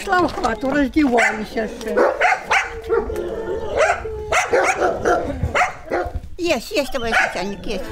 зайшла в хату, роздіваюся ще. Есть, товарищ начальник, есть.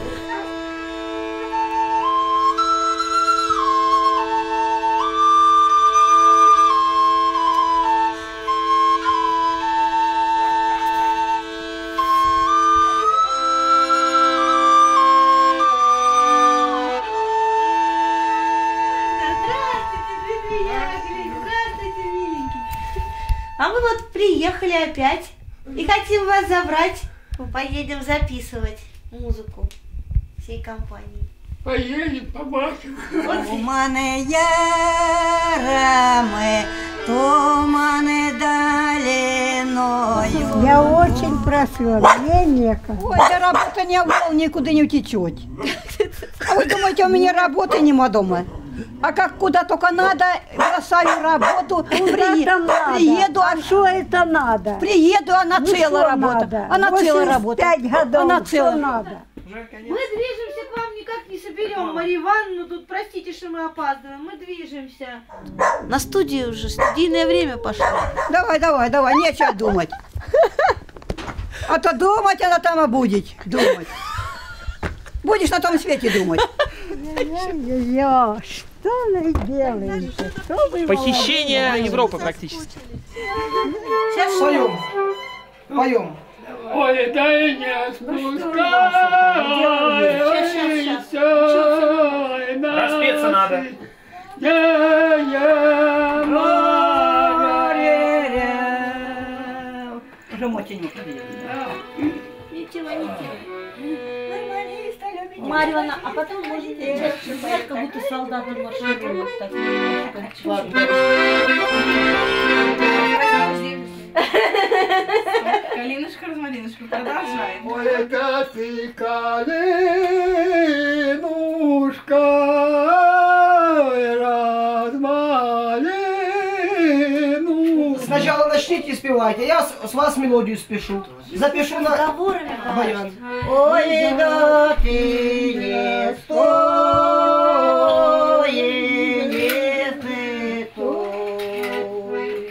А мы вот приехали опять и хотим вас забрать. Мы поедем записывать музыку всей компании. Поедем, побачим. Туманы ярами, туманы долиною. Я очень прошу, мне некогда. Ой, да работа не вол, никуда не утечет. А вы думаете, у меня работы нема дома? А как куда только надо, бросаю работу, приеду, а что это надо? Приеду, она целая работа. Она целая работа. 5 годов, она целая надо. Мы движемся к вам, никак не соберем Марию Ивановну. Тут простите, что мы опаздываем. Мы движемся. На студию уже, студийное время пошло. Давай, нечего думать. А то думать она там и будет. Думать. Будешь на том свете думать. Что вы делаете? Похищение Европы практически. Сейчас Поем. Ой, дай не спускай. Распеться надо. Уже мотенек. Ничего. Марья Ивановна, а потом можете взять, как будто солдаты маршируют. Так немножко. Калинушка, розмаринушка, продолжаем. Ой, это ты, Калинушка, розмаринушка. Сначала начните спевать, а я с вас мелодию спешу. Запишу на баян. Ой, да ты не стой, не стой.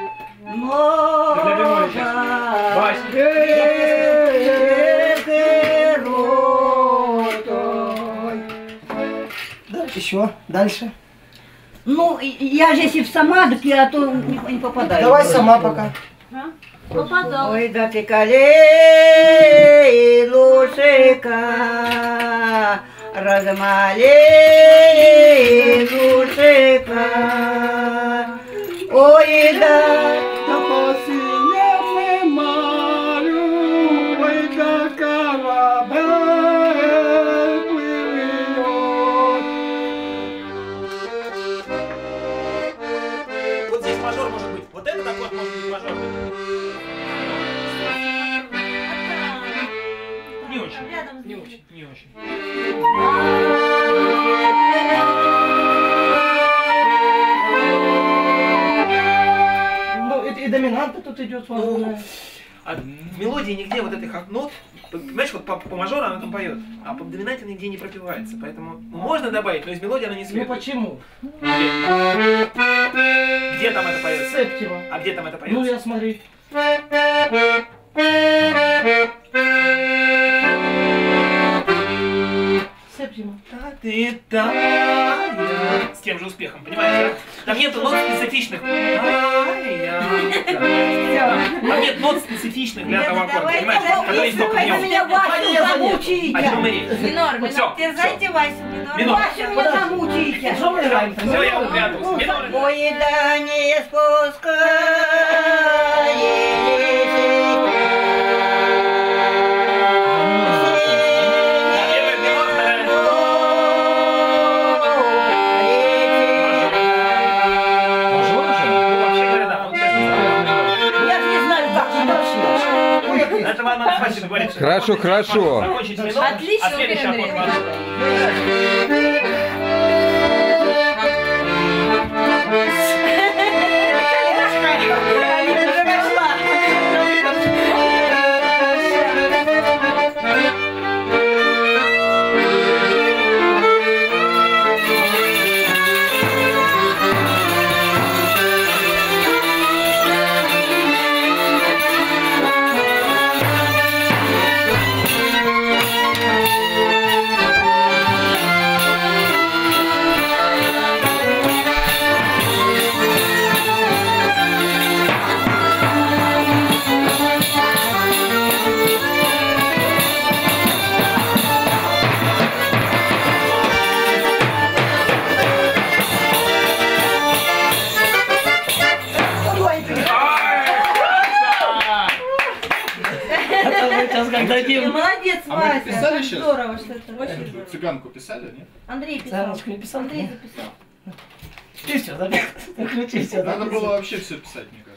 Еще, дальше. Ну, я же если сама, так я то не попадаю. Давай сама пока. Попадал. Ой, да ты Калинушка, розмалинушка. Ой, да. Вот здесь мажор может быть. Вот этот аккорд может быть мажор. Не очень. Не очень. Ну, и доминанта тут идет. А в мелодии нигде вот этих нот, понимаешь, вот по мажору она там поет, а по доминанте нигде не пропивается, поэтому можно добавить, но из мелодии она не Ну следует. почему? Где там это поется? Септима. А где там это поется? Ну я смотри. Септима. С тем же успехом, понимаешь, да? Там нету нот специфичных. Там нет нот специфичных для этого аккорда, понимаешь? Которые есть только в нем. А теперь мы Минор, Всё, терзайте Васю, Минор. Вася меня замучите. Что мы играем? Все, я упрятался. Минор. Ой, да не спускай. Это вам надо Васе договориться. Хорошо, хорошо. Закончить минор, Отлично, а следующий Андрей аккорд мажор. как дадим. Молодец, А мы Вася. писали Как сейчас? здорово, что это. Очень Эту здорово. цыганку писали, нет? Андрей писал. Цыганочку не писал? Андрей записал. Ты все, запиши. Включи все. Надо было вообще все писать, мне кажется.